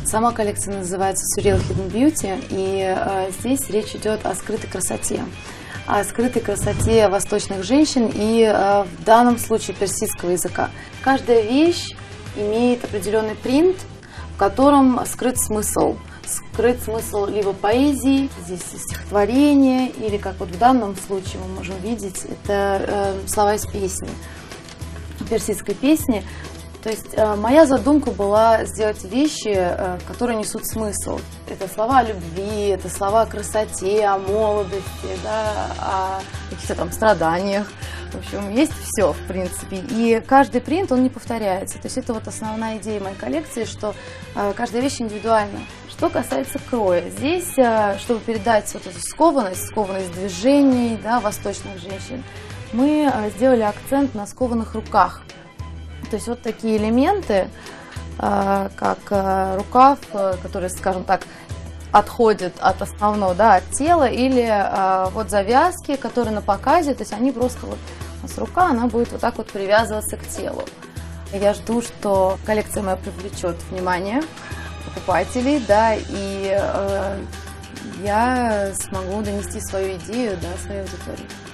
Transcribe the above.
Сама коллекция называется Surreal Hidden Beauty, и здесь речь идет о скрытой красоте. О скрытой красоте восточных женщин и в данном случае персидского языка. Каждая вещь имеет определенный принт, в котором скрыт смысл. Скрыт смысл либо поэзии, здесь стихотворение, или как вот в данном случае мы можем видеть, это слова из песни, персидской песни. То есть моя задумка была сделать вещи, которые несут смысл. Это слова о любви, это слова о красоте, о молодости, да, о каких-то там страданиях. В общем, есть все, в принципе. И каждый принт, он не повторяется. То есть это вот основная идея моей коллекции, что каждая вещь индивидуальна. Что касается кроя, здесь, чтобы передать вот эту скованность движений, да, восточных женщин, мы сделали акцент на скованных руках. То есть вот такие элементы, как рукав, который, скажем так, отходит от основного, да, от тела, или вот завязки, которые на показе, то есть они просто вот, у нас рука, она будет вот так вот привязываться к телу. Я жду, что коллекция моя привлечет внимание покупателей, да, и я смогу донести свою идею до своей аудитории.